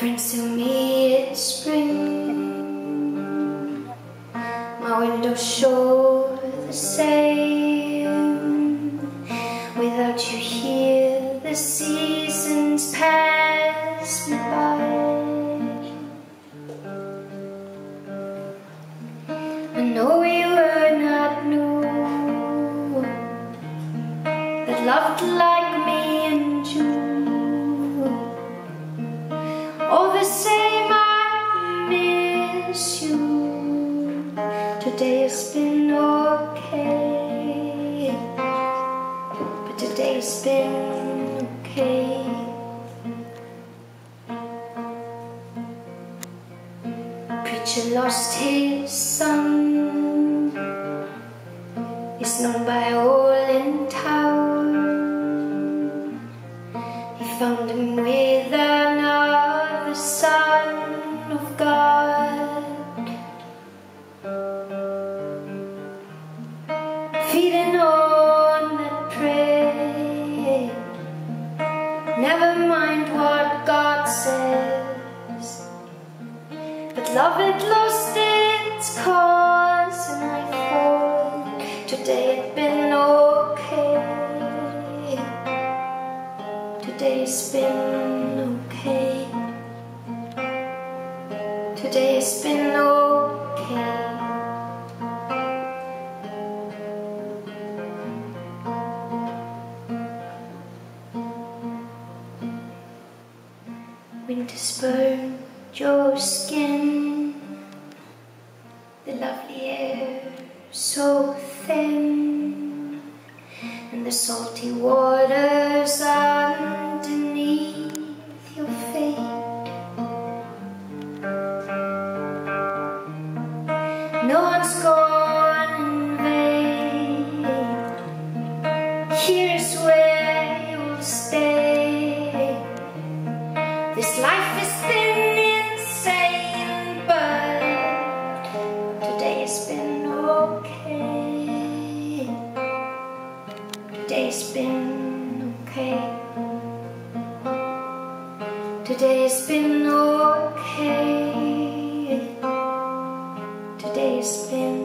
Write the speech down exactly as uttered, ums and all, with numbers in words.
friends tell me it's spring. My windows show the same. Without you here, the seasons pass me by. I know you were not new, that loved like me and you. All the same, I miss you. Today has been okay, but today's been okay. Preacher lost his son. He's known by all in town. He found him with another son of God, feeding on that prey. Never mind what God says, but love had lost its cause, and I thought today had been okay. Today's been okay. Today's been okay. Winter's burned your skin, the lovely air so thin, and the salty waters underneath your feet. No one's gone in vain. Here is where you'll stay. This life has been insane, but today has been okay. Today's been okay. Today's been okay. Today's been